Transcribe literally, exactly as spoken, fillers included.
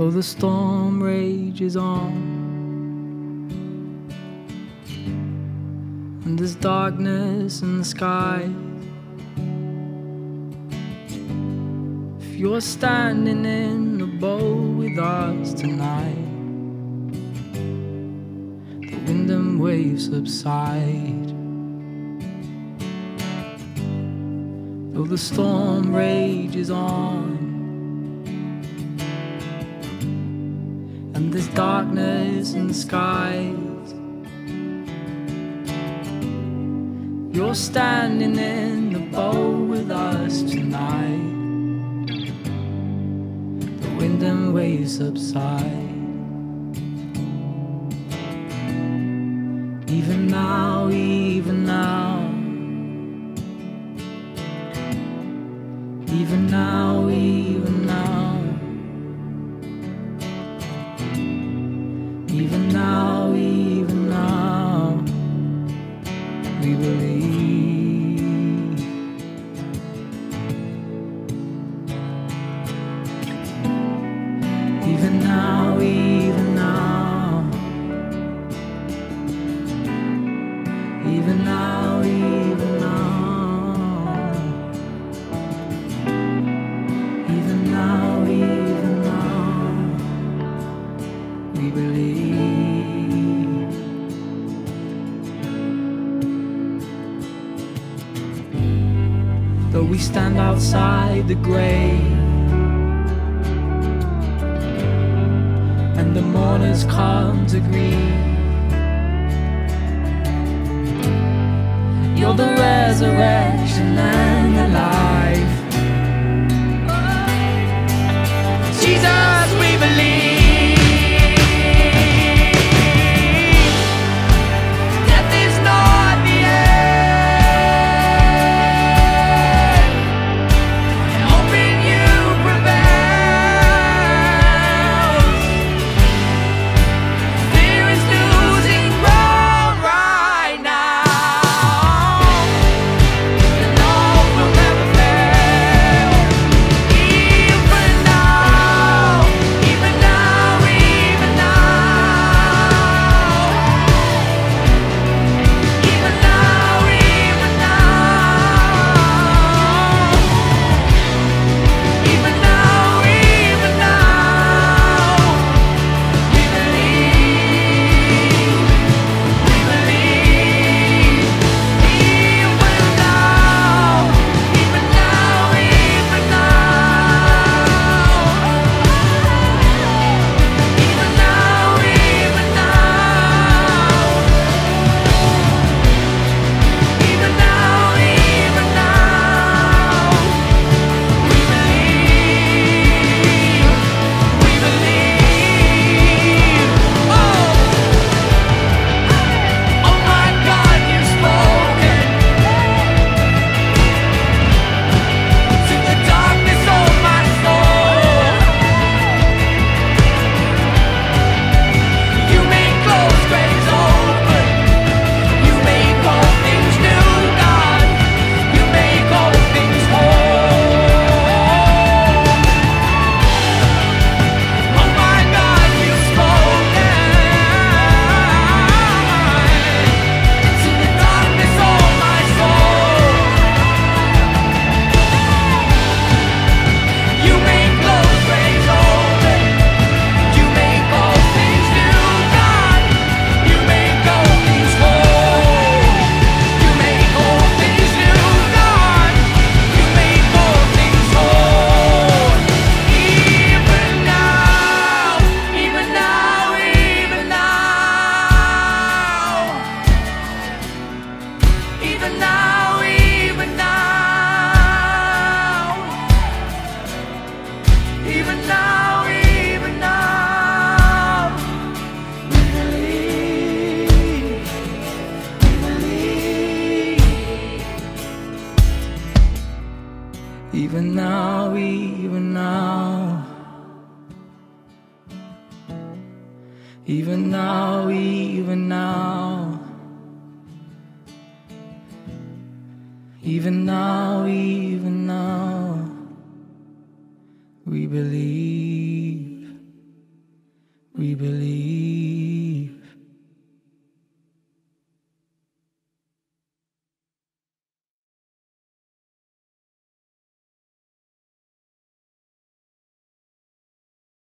though the storm rages on, and there's darkness in the sky. If you're standing in the boat with us tonight, the wind and waves subside, though the storm rages on, and there's darkness in the skies. You're standing in the boat with us tonight, the wind and waves subside. Even now, even now, even now, even now, even now, even now, we believe. Even now, even now, even now, even now, even now, even now, we believe. Though we stand outside the grave, and the mourners come to grieve, you're the resurrection and the life. Jesus, we believe. Death is not the end. Hope in you prevails. Fear is losing ground right now, and hope will never fail. Even now, even now, even now, even now, even now, even now, even now, we believe, we believe. Even now, even now, even now, even now, even now, even now, even now, we believe, we believe. Oh, oh my God, you've spoken to the darkness of my soul. You make closed graves open. You make all things new, God. You make all things whole. Oh my God, you've spoken to the darkness of my soul. You make closed graves open. You make all things new, God. You make all things whole. You make all things new, God. You make all things whole. Even now, even now, even now, even now, even now, even now, even now, we believe, we believe. Even now, even now, even now, even now, even now, even now, we believe. we believe.